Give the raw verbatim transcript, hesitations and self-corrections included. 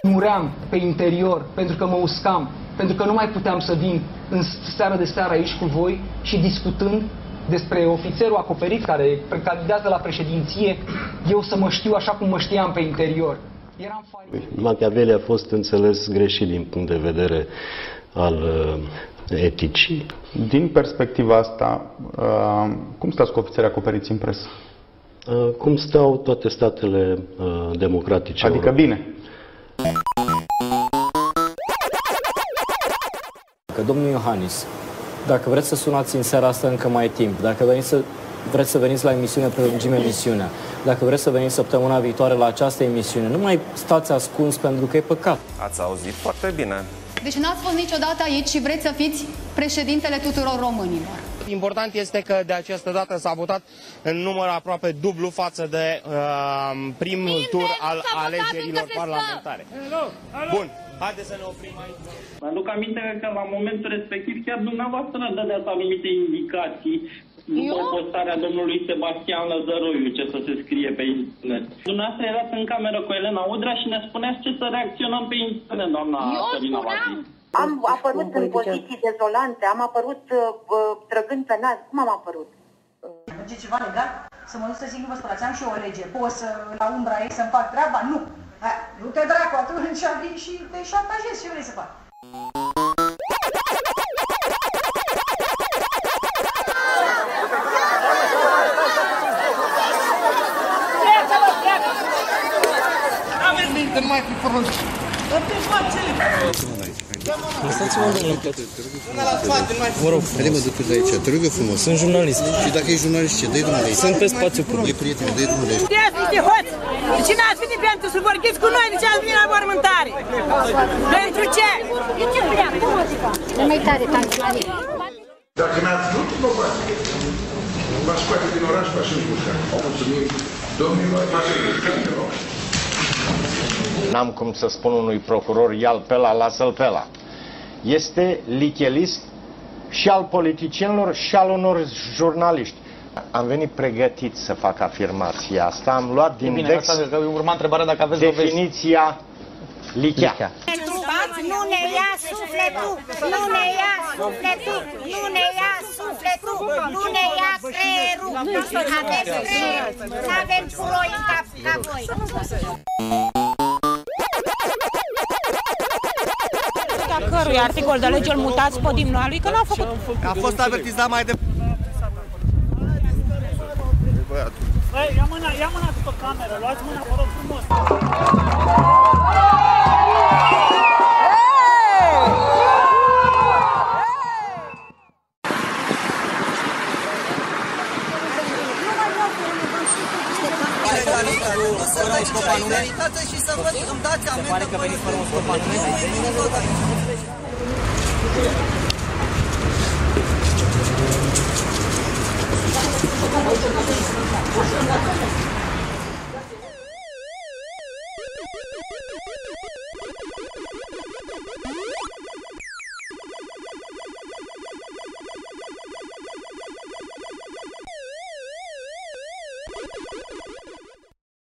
muream pe interior pentru că mă uscam, pentru că nu mai puteam să vin în seară de seară aici cu voi și discutând despre ofițerul acoperit care candidează la președinție, eu să mă știu așa cum mă știam pe interior. Eram farin. Machiavelli a fost înțeles greșit din punct de vedere al uh, eticii. Din perspectiva asta, uh, cum stați cu ofițerii acoperiți în presă? Uh, cum stau toate statele uh, democratice? Adică europene. bine. Că domnul Iohannis, dacă vreți să sunați în seara asta, încă mai e timp. Dacă veniți să, vreți să veniți la emisiune, prelungim emisiunea. Dacă vreți să veniți săptămâna viitoare la această emisiune, nu mai stați ascuns pentru că e păcat. Ați auzit foarte bine. Deci n-ați fost niciodată aici și vreți să fiți președintele tuturor românilor. Important este că de această dată s-a votat în număr aproape dublu față de uh, primul tur al alegerilor parlamentare. Bun, haideți să ne oprim aici. Mă aduc aminte că la momentul respectiv chiar dumneavoastră dădeați anumite indicații după postarea domnului Sebastian Lăzăroiu, ce să se scrie pe internet. Dumneavoastră erați în cameră cu Elena Udrea și ne spuneați ce să reacționăm pe internet, doamna Sărina Vasi. Am apărut în poziții dezolante, am apărut uh, trăgând pe nas. Cum am apărut? Merge ceva legal? Să mă duc să zic, nu vă spărați, am și eu o lege. Pot să, la umbra ei, să-mi fac treaba? Nu! Ha, nu te dracu, atunci vin și te șantajez. Ce vrei să fac? Nu mai fi frumos. Lăsați-mă în domnul tot. Vă rog frumos. Hai mă duc de aici, te rog eu frumos. Sunt jurnalist. Și dacă ești jurnalist, ce? Dă-i drumul de aici. Sunt pe spațiu public. Dă-i prietene, dă-i drumul de aici. Sunteți niște hoți! De ce n-ați venit pentru să vorbiți cu noi? De ce ați venit la mormântare? Pentru ce? De ce vreau? Nu mai tare, tanti la mine. Dacă n-ați vrut, nu poate. V-aș scoate din oraș, v-aș împușca. Mulțumim, domnilor, v-aș împușca. N-am cum să spun unui procuror, ia-l pe ăla, lasă-l pe ăla. Este lichelist și al politicienilor și al unor jurnaliști. Am venit pregătit să fac afirmația asta, am luat din bine, Dex asta, urma întrebarea dacă aveți definiția lichea. Nu ne ia sufletul, nu ne ia sufletul, nu ne ia sufletul, nu ne ia creierul. Avem creier, nu avem puroi ca, ca voi. Cărui articol de lege îl mutați pe dimnul lui, că n-a făcut. A fost avertizat mai de... Băi, ia mâna, ia mâna după cameră, luați mâna, vă rog frumos. Și să văd, îmi dați amendă. Se pare că veniți fără un scop anume.